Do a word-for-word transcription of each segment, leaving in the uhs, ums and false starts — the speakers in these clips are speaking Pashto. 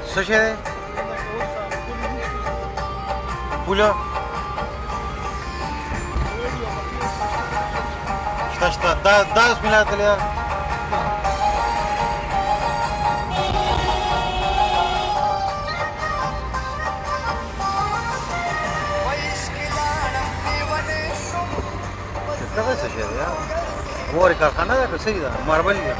څه شی دی پوله شته شته دا دا بسم الله تللی ده دغه څه شی دی مورې کارخانه ده که څه ده ماربل دي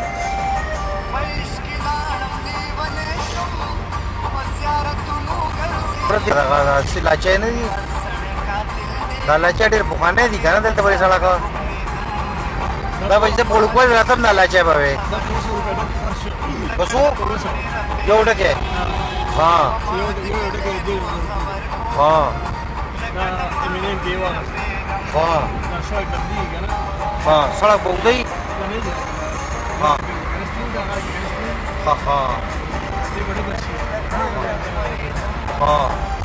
لاچای نه دي دا لاچای ډېر پخوانی دي که نه دلته پرې سړک دا به چې زه په وړوکوالي راتلم دا لاچای به وې په څو یو ډکی ها ها ها ها سړک به اوږده وي ها ها ها ها